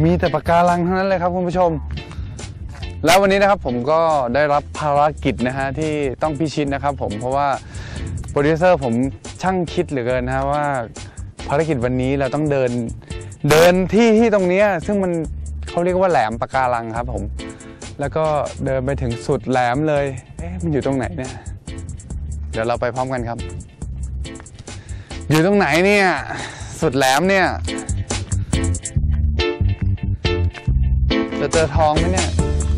มีแต่ปะการังทั้งนั้นเลยครับคุณผู้ชมแล้ววันนี้นะครับผมก็ได้รับภารกิจนะฮะที่ต้องพิชิตนะครับผมเพราะว่าโปรดิวเซอร์ผมช่างคิดเหลือเกินนะว่าภารกิจวันนี้เราต้องเดินที่ตรงนี้ซึ่งมันเขาเรียกว่าแหลมปะการังครับผมแล้วก็เดินไปถึงสุดแหลมเลยมันอยู่ตรงไหนเนี่ยเดี๋ยวเราไปพร้อมกันครับอยู่ตรงไหนเนี่ยสุดแหลมเนี่ยจะเจอทองไหมเนี่ย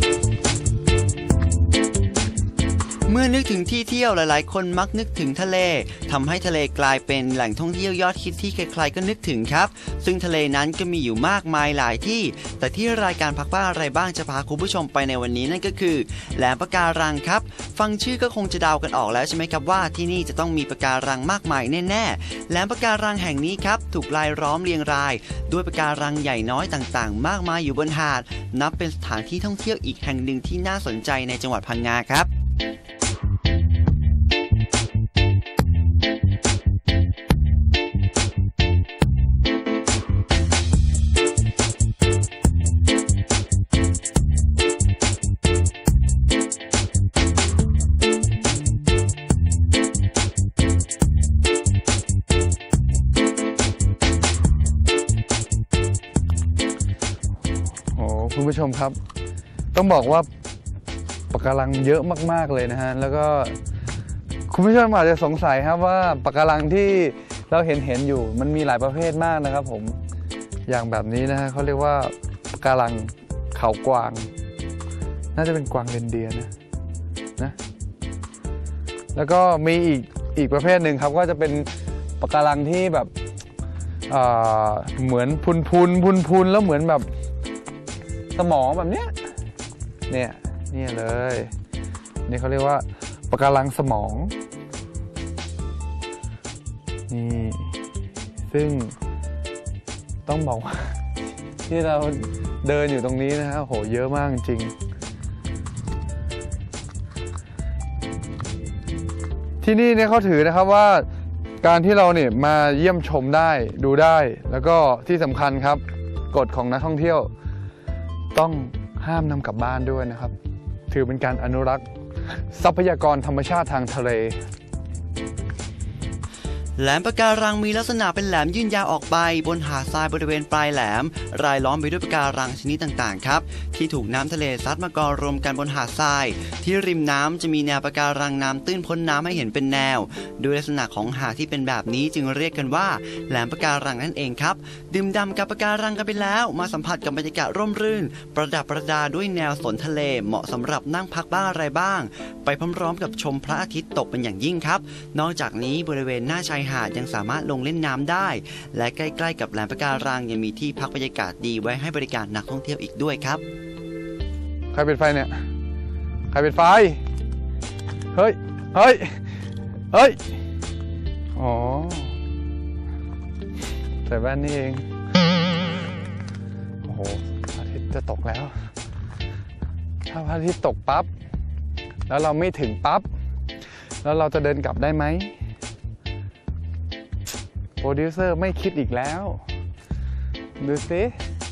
เมื่อนึกถึงที่เที่ยวหลายๆคนมักนึกถึงทะเลทำให้ทะเลกลายเป็นแหล่งท่องเที่ยวยอดฮิตที่ใครๆก็นึกถึงครับซึ่งทะเลนั้นก็มีอยู่มากมายหลายที่แต่ที่รายการพักบ้านอะไรบ้างจะพาคุณผู้ชมไปในวันนี้นั่นก็คือแหลมปะการังครับฟังชื่อก็คงจะเดากันออกแล้วใช่ไหมครับว่าที่นี่จะต้องมีปะการังมากมายแน่ๆแหลมปะการังแห่งนี้ครับถูกรายล้อมเรียงรายด้วยปะการังใหญ่น้อยต่างๆมากมายอยู่บนหาดนับเป็นสถานที่ท่องเที่ยวอีกแห่งหนึ่งที่น่าสนใจในจังหวัดพังงาครับคุณผู้ชมครับต้องบอกว่าปะการังเยอะมากๆเลยนะฮะแล้วก็คุณผู้ชมอาจจะสงสัยครับว่าปะการังที่เราเห็นอยู่มันมีหลายประเภทมากนะครับผมอย่างแบบนี้นะฮะเขาเรียกว่าปะการังเขากวางน่าจะเป็นกวางเรนเดียร์นะแล้วก็มีอีกประเภทหนึ่งครับก็จะเป็นปะการังที่แบบเหมือนพุนแล้วเหมือนแบบสมองแบบเนี้ยเนี่ยเลยนี่เขาเรียกว่าปะการังสมองนี่ซึ่งต้องบอกว่าที่เราเดินอยู่ตรงนี้นะฮะโหเยอะมากจริงที่นี่เนี่ยเขาถือนะครับว่าการที่เราเนี่ยมาเยี่ยมชมได้ดูได้แล้วก็ที่สำคัญครับกฎของนักท่องเที่ยวต้องห้ามนำกลับบ้านด้วยนะครับถือเป็นการอนุรักษ์ทรัพยากรธรรมชาติทางทะเลแหลมปะการังมีลักษณะเป็นแหลมยื่นยาวออกไปบนหาดทรายบริเวณปลายแหลมรายล้อมไปด้วยปะการังชนิดต่างๆครับที่ถูกน้ำทะเลซัดมากองรวมกันบนหาดทรายที่ริมน้ำจะมีแนวปะการังน้ำตื้นพ้นน้ำให้เห็นเป็นแนวโดยลักษณะของหาดที่เป็นแบบนี้จึงเรียกกันว่าแหลมปะการังนั่นเองครับดื่มด่ำกับปะการังกันไปแล้วมาสัมผัสกับบรรยากาศร่มรื่นประดับประดาด้วยแนวสนทะเลเหมาะสำหรับนั่งพักบ้างอะไรบ้างไปพร้อมๆกับชมพระอาทิตย์ตกเป็นอย่างยิ่งครับนอกจากนี้บริเวณหน้าชายหาดยังสามารถลงเล่นน้ำได้และใกล้ๆกับแหลมปะการังยังมีที่พักบรรยากาศดีไว้ให้บริการนักท่องเที่ยวอีกด้วยครับใครปิดไฟเนี่ยใครปิดไฟเฮ้ยอ๋อใส่แว่นนี่เองโอ้โหพระอาทิตย์จะตกแล้วถ้าพระอาทิตย์ตกปั๊บแล้วเราไม่ถึงปั๊บแล้วเราจะเดินกลับได้ไหมโปรดิวเซอร์ไม่คิดอีกแล้วดูสิ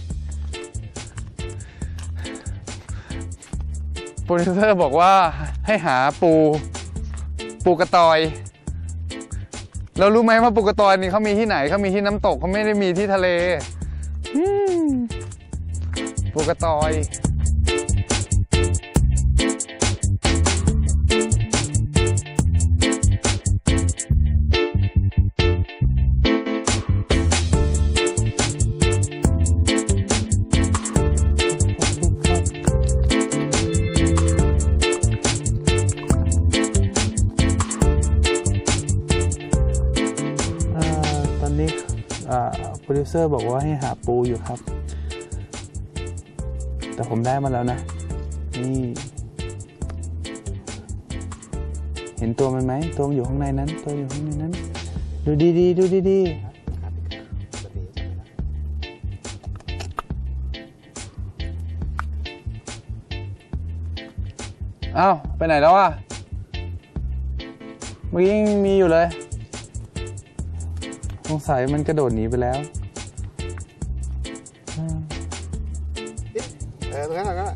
โปรดิวเซอร์บอกว่าให้หาปูกระตอยเรารู้ไหมว่าปูกระตอยนี่เขามีที่ไหนเขามีที่น้ำตกเขาไม่ได้มีที่ทะเลปูกระตอยโปรดิวเซอร์บอกว่าให้หาปูอยู่ครับแต่ผมได้มาแล้วนะนี่เห็นตัวมันไหมตัวมันอยู่ข้างในนั้นดูดีอ้าวไปไหนแล้วอ่ะเมื่อกี้ยังมีอยู่เลยสงสัยมันกระโดดหนีไปแล้วตรงนั้นก็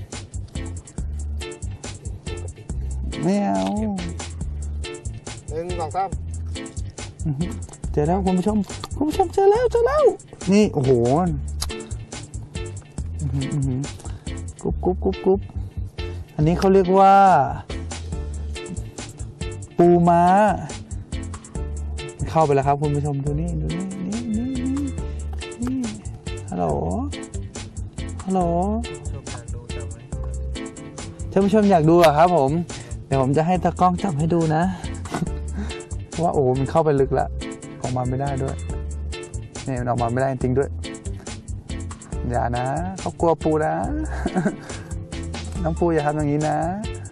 ไม่เอา 1 2 3 เจอแล้วคุณผู้ชมเจอแล้วนี่โอ้โหกรุ๊บอันนี้เขาเรียกว่าปูม้าเข้าไปแล้วครับคุณผู้ชมดูนี่ฮัลโหลท่านผู้ชมอยากดูเหรอครับผมเดี๋ยวผมจะให้ตากล้องจับให้ดูนะว่าโอ้มันเข้าไปลึกแล้วออกมาไม่ได้ด้วยนี่มันออกมาไม่ได้จริงๆด้วยอย่านะเขากลัวปูนะ น้องปูอย่าทำอย่างนี้นะ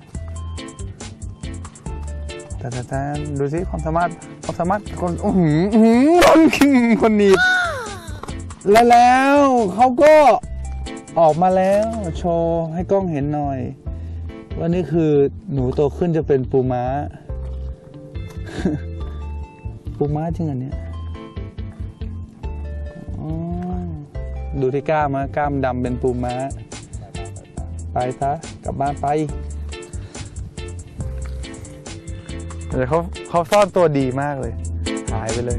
แต่ดูสิความสามารถคนคนหนีบแล้วเขาก็ออกมาแล้วโชว์ให้กล้องเห็นหน่อยว่านี่คือหนูโตขึ้นจะเป็นปูม้า ปูม้าจริงอันเนี้ยดูที่กล้ามดำเป็นปูม้าไปซะกลับบ้านไปแต่เขาซ่อนตัวดีมากเลยหายไปเลย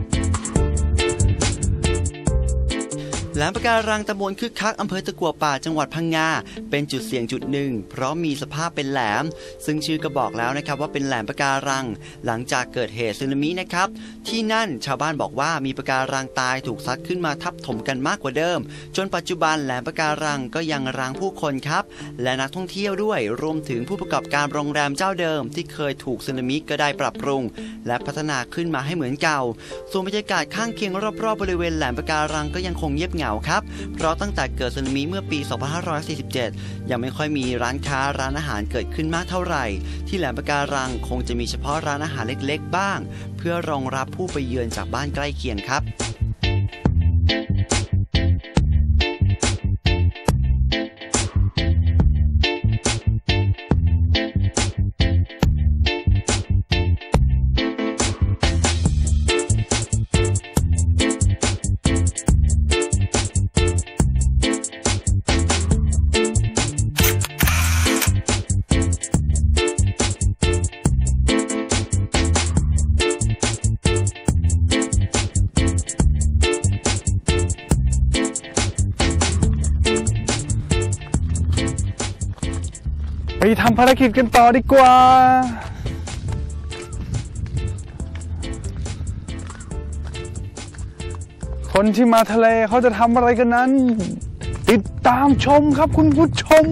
แหลมปะการังตำบลคึกคักอำเภอตะกั่วป่าจังหวัดพังงาเป็นจุดเสี่ยงจุดหนึ่งเพราะมีสภาพเป็นแหลมซึ่งชื่อก็บอกแล้วนะครับว่าเป็นแหลมปะการังหลังจากเกิดเหตุสึนามินะครับที่นั่นชาวบ้านบอกว่ามีปะการังตายถูกซัดขึ้นมาทับถมกันมากกว่าเดิมจนปัจจุบันแหลมปะการังก็ยังร้างผู้คนครับและนักท่องเที่ยวด้วยรวมถึงผู้ประกอบการโรงแรมเจ้าเดิมที่เคยถูกสึนามิก็ได้ปรับปรุงและพัฒนาขึ้นมาให้เหมือนเก่าส่วนบรรยากาศข้างเคียงรอบๆบริเวณแหลมปะการังก็ยังคงเงียบเหงาครับเพราะตั้งแต่เกิดสึนามิเมื่อปี 2547 ยังไม่ค่อยมีร้านค้าร้านอาหารเกิดขึ้นมากเท่าไหร่ที่แหลมปะการังคงจะมีเฉพาะร้านอาหารเล็กๆบ้างเพื่อรองรับผู้ไปเยือนจากบ้านใกล้เคียงครับไปทำภารกิจกันต่อดีกว่า คนที่มาทะเลเขาจะทำอะไรกันนั้น ติดตามชมครับคุณผู้ชม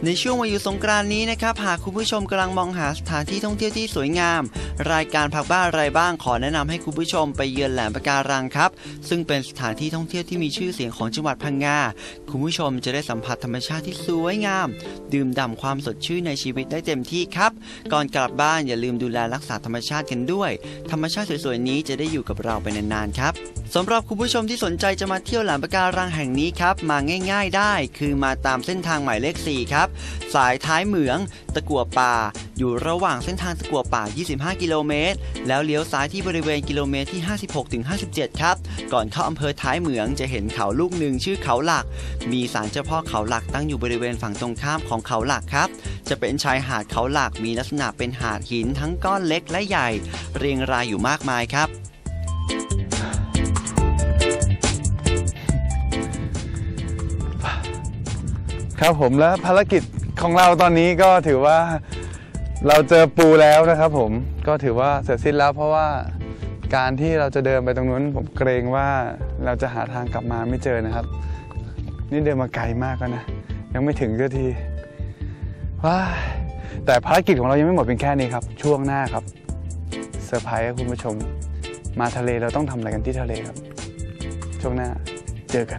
ในช่วงวันหยุดสงกรานต์นี้นะครับหากคุณผู้ชมกำลังมองหาสถานที่ท่องเที่ยวที่สวยงามรายการพักบ้านอะไรบ้างขอแนะนำให้คุณผู้ชมไปเยือนแหลมปะการังครับซึ่งเป็นสถานที่ท่องเที่ยวที่มีชื่อเสียงของจังหวัดพังงาคุณผู้ชมจะได้สัมผัสธรรมชาติที่สวยงามดื่มด่ำความสดชื่นในชีวิตได้เต็มที่ครับก่อนกลับบ้านอย่าลืมดูแลรักษาธรรมชาติกันด้วยธรรมชาติสวยๆนี้จะได้อยู่กับเราไปนานๆครับสำหรับคุณผู้ชมที่สนใจจะมาเที่ยวแหลมปะการังแห่งนี้ครับมาง่ายๆได้คือมาตามเส้นทางหมายเลข 4 ครับสายท้ายเหมืองตะกั่วป่าอยู่ระหว่างเส้นทางตะกั่วป่า25กิโลเมตรแล้วเลี้ยวซ้ายที่บริเวณกิโลเมตรที่56-57ครับก่อนเข้าอำเภอท้ายเหมืองจะเห็นเขาลูกหนึ่งชื่อเขาหลักมีศาลเจ้าพ่อเขาหลักตั้งอยู่บริเวณฝั่งตรงข้ามของเขาหลักครับจะเป็นชายหาดเขาหลักมีลักษณะเป็นหาดหินทั้งก้อนเล็กและใหญ่เรียงรายอยู่มากมายครับครับผมและภารกิจของเราตอนนี้ก็ถือว่าเราเจอปูแล้วนะครับผมก็ถือว่าเสร็จสิ้นแล้วเพราะว่าการที่เราจะเดินไปตรงนู้นผมเกรงว่าเราจะหาทางกลับมาไม่เจอนะครับนี่เดินมาไกลมากแล้วนะยังไม่ถึงสักทีว้าแต่ภารกิจของเรายังไม่หมดเพียงแค่นี้ครับช่วงหน้าครับเซอร์ไพรส์ให้คุณผู้ชมมาทะเลเราต้องทำอะไรกันที่ทะเลครับช่วงหน้าเจอกัน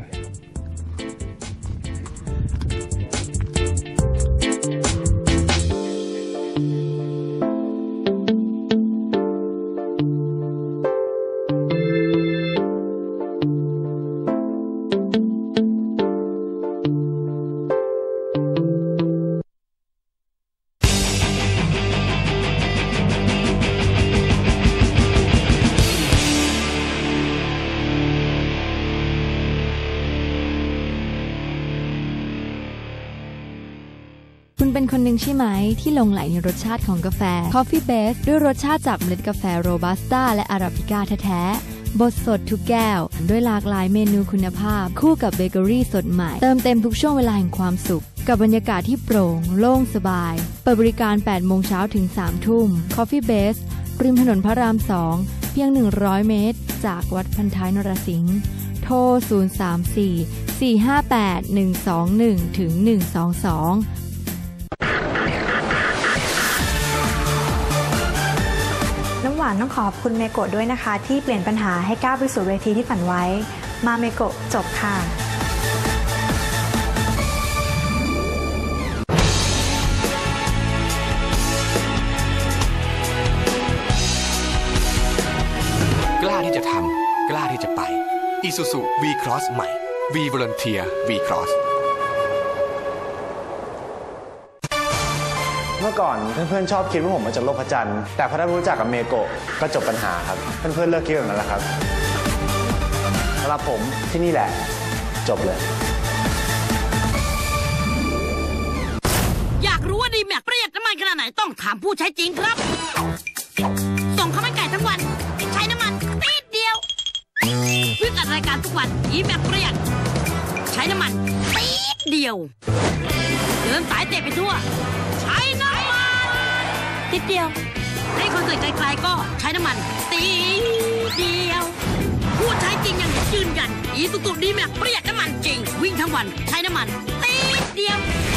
คุณเป็นคนหนึ่งใช่ไหมที่หลงไหลในรสชาติของกาแฟ Coffee Base ด้วยรสชาติจากเมล็ดกาแฟโรบัสต้าและอาราบิก้าแท้ๆบดสดทุกแก้วด้วยหลากหลายเมนูคุณภาพคู่กับเบเกอรี่สดใหม่เติมเต็มทุกช่วงเวลาแห่งความสุขกับบรรยากาศที่โปร่งโล่งสบายเปิดบริการ 8 โมงเช้าถึง 3 ทุ่ม Coffee Base ริมถนนพระราม 2 เพียง 100 เมตรจากวัดพันท้ายนรสิงห์โทร 034-458-121-122 น้ำหวานต้องขอบคุณเมโกะด้วยนะคะที่เปลี่ยนปัญหาให้ก้าวไปสู่เวทีที่ฝันไว้มาเมโกะจบค่ะกล้าที่จะทำกล้าที่จะไป Isuzu V-Cross ใหม่ V Volunteer V-Cross เมื่อก่อนเพื่อนๆชอบคิดว่าผมมาจากโลกพระจันทร์แต่พอได้รู้จักกับเมโกะก็จบปัญหาครับเพื่อนๆเลิกคิดแบบนั้นแล้วครับสำหรับผมที่นี่แหละจบเลยอยากรู้ว่าดีแม็กประหยัดน้ำมันขนาดไหนต้องถามผู้ใช้จริงครับส่งข้าวมันไก่ทั้งวันใช้น้ำมันตีดเดียววิ่งอัดรายการทุกวันดีแม็กประหยัดใช้น้ำมันตีดเดียวเดินสายเตะไปทั่วใช้น้ำมันติดเดียวให้คอนเสิร์ตไกลๆก็ใช้น้ำมันตีเดียวผู้ใช้จริงยังยืนยันอีซูซูดีแม็กประหยัดน้ำมันจริงวิ่งทั้งวันใช้น้ำมันตีดเดียว